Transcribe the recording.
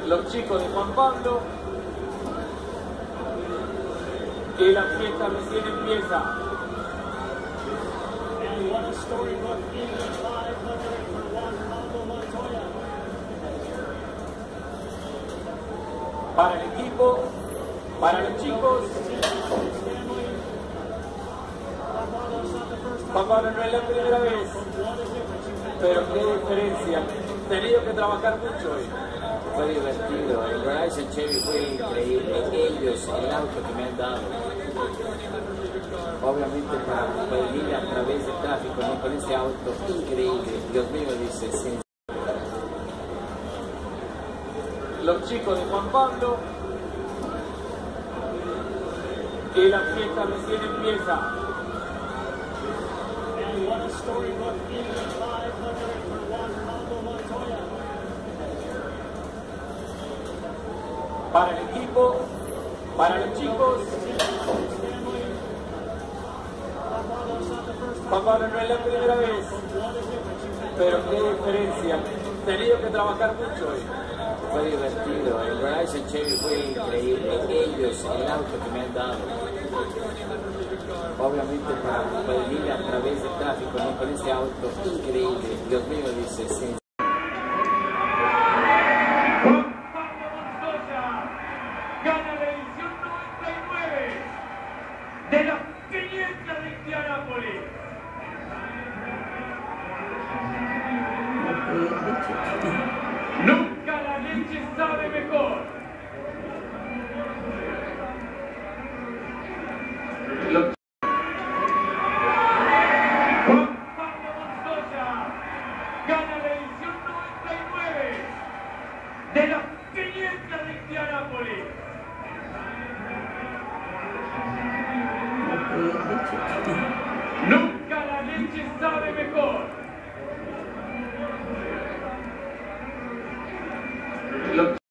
los chicos de Juan Pablo, que la fiesta recién empieza. Para el equipo, para los chicos, Juan Pablo no es la primera vez, pero qué diferencia. He tenido que trabajar mucho hoy. Fue divertido, el Horizon Chevy fue increíble, ellos, el auto que me han dado. Obviamente para venir a través del tráfico, ¿no? Con ese auto increíble, Dios mío, dice, sí. Los chicos de Juan Pablo, que la fiesta recién empieza. Para el equipo, para los chicos, Juan Pablo no es la primera vez, pero qué diferencia. He tenido que trabajar mucho hoy. Fue divertido, el Horizon Chevy fue increíble, ellos, el auto que me han dado. Obviamente para venir a través del tráfico, ¿no? Con ese auto increíble, Dios mío, dice, sí. Gana la edición 99 de las 500 de Indianápolis. Nunca la leche sabe mejor. Juan Pablo Montoya gana la edición 99 de las 500 de Indianápolis. Nunca la leche sabe mejor.